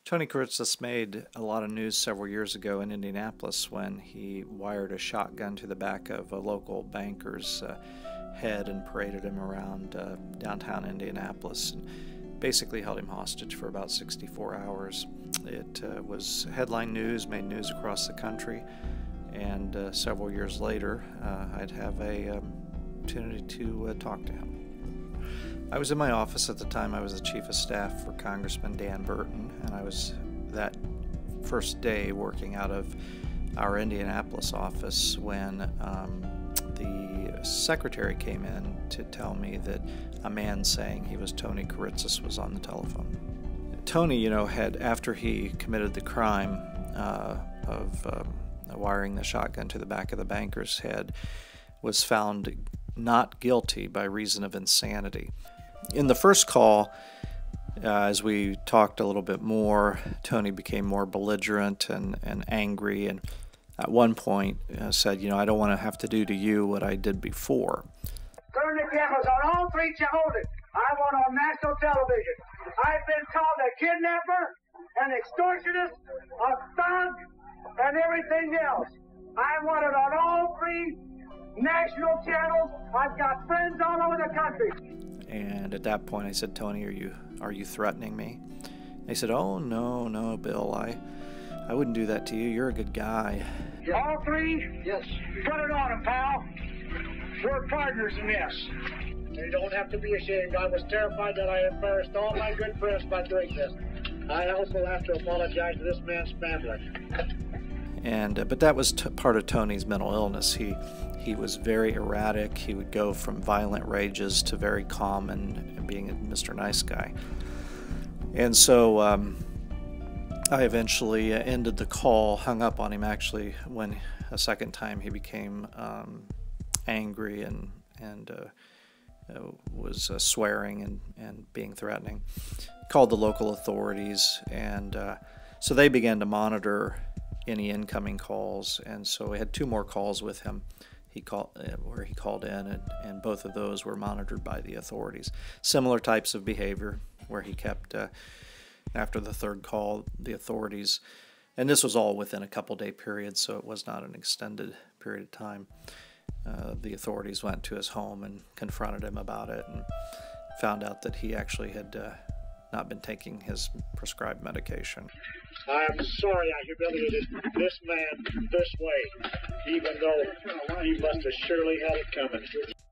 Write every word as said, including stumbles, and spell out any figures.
Tony Kiritsis made a lot of news several years ago in Indianapolis when he wired a shotgun to the back of a local banker's uh, head and paraded him around uh, downtown Indianapolis and basically held him hostage for about sixty-four hours. It uh, was headline news, made news across the country, and uh, several years later uh, I'd have a um, opportunity to uh, talk to him. I was in my office at the time. I was the chief of staff for Congressman Dan Burton, and I was that first day working out of our Indianapolis office when um, the secretary came in to tell me that a man saying he was Tony Kiritsis was on the telephone. Tony, you know, had, after he committed the crime uh, of um, wiring the shotgun to the back of the banker's head, was found not guilty by reason of insanity. In the first call, uh, as we talked a little bit more, Tony became more belligerent and, and angry, and at one point uh, said, you know, I don't want to have to do to you what I did before. Turn the cameras on all three children. I want on national television. I've been called a kidnapper, an extortionist, a thug, and everything else. I want it on all three national channels. I've got friends all over the country. And at that point I said, Tony, are you are you threatening me? They said, oh, no, no, Bill, I I wouldn't do that to you. You're a good guy. All three? Yes. Put it on him, pal. We're partners in this. You don't have to be ashamed. I was terrified that I embarrassed all my good friends by doing this. I also have to apologize to this man's family. And uh, but that was t part of Tony's mental illness. He he was very erratic. He would go from violent rages to very calm and, and being a Mister Nice Guy. And so um, I eventually uh, ended the call, hung up on him actually when a second time he became um, angry and and uh, uh, was uh, swearing and and being threatening. Called the local authorities, and uh, so they began to monitor any incoming calls, and so we had two more calls with him. He called uh, where he called in, and, and both of those were monitored by the authorities. Similar types of behavior, where he kept uh, after the third call, the authorities, and this was all within a couple day period, so it was not an extended period of time. Uh, the authorities went to his home and confronted him about it, and found out that he actually had uh, not been taking his prescribed medication. I am sorry I humiliated this man this way, even though he must have surely had it coming.